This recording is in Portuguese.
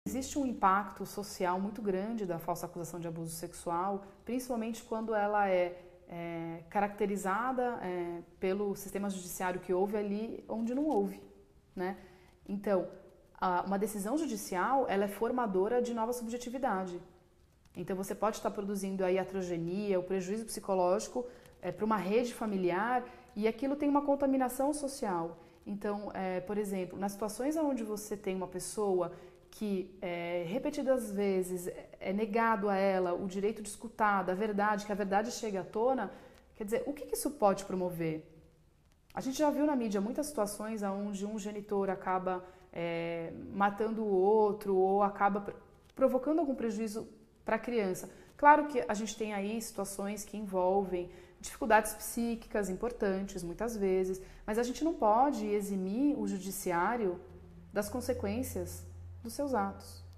Existe um impacto social muito grande da falsa acusação de abuso sexual, principalmente quando ela é caracterizada pelo sistema judiciário que houve ali onde não houve, né? Então, uma decisão judicial, ela é formadora de nova subjetividade. Então, você pode estar produzindo aí a iatrogenia, o prejuízo psicológico para uma rede familiar e aquilo tem uma contaminação social. Então, por exemplo, nas situações onde você tem uma pessoa que repetidas vezes é negado a ela o direito de escutar da verdade, que a verdade chegue à tona, quer dizer, o que isso pode promover? A gente já viu na mídia muitas situações onde um genitor acaba matando o outro ou acaba provocando algum prejuízo para a criança. Claro que a gente tem aí situações que envolvem dificuldades psíquicas importantes, muitas vezes, mas a gente não pode eximir o judiciário das consequências dos seus atos.